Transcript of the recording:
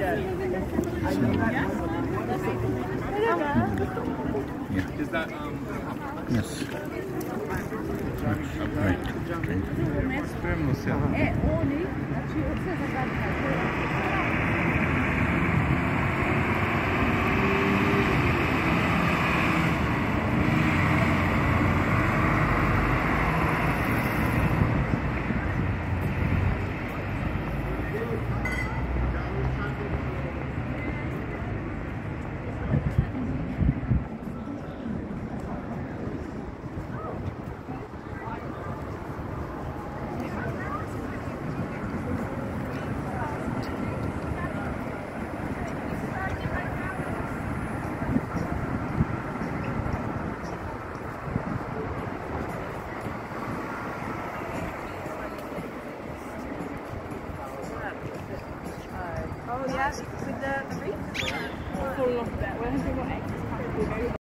Yeah. Is that Yes. Right. Esperemos, yeah. Oh yeah, with the wreath? Falling off a bit. We're going to do more exercise.